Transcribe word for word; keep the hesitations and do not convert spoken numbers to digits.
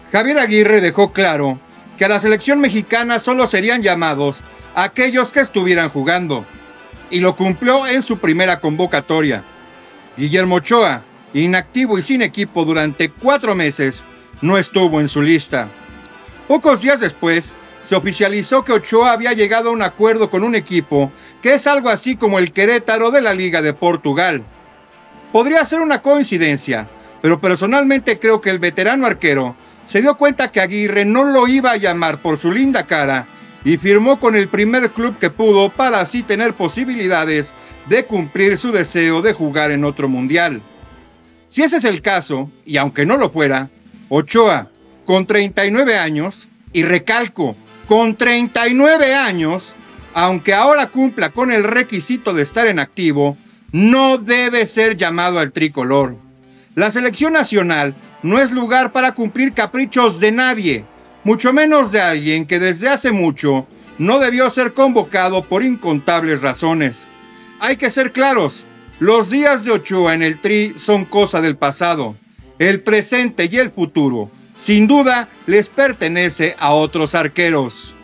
Javier Aguirre dejó claro que a la selección mexicana solo serían llamados aquellos que estuvieran jugando, y lo cumplió en su primera convocatoria. Guillermo Ochoa, inactivo y sin equipo durante cuatro meses, no estuvo en su lista. Pocos días después, se oficializó que Ochoa había llegado a un acuerdo con un equipo que es algo así como el Querétaro de la Liga de Portugal. Podría ser una coincidencia, pero personalmente creo que el veterano arquero se dio cuenta que Aguirre no lo iba a llamar por su linda cara y firmó con el primer club que pudo para así tener posibilidades de cumplir su deseo de jugar en otro mundial. Si ese es el caso, y aunque no lo fuera, Ochoa, con treinta y nueve años, y recalco, con treinta y nueve años, aunque ahora cumpla con el requisito de estar en activo, no debe ser llamado al tricolor. La selección nacional no es lugar para cumplir caprichos de nadie, mucho menos de alguien que desde hace mucho no debió ser convocado por incontables razones. Hay que ser claros, los días de Ochoa en el Tri son cosa del pasado. El presente y el futuro, sin duda, les pertenece a otros arqueros.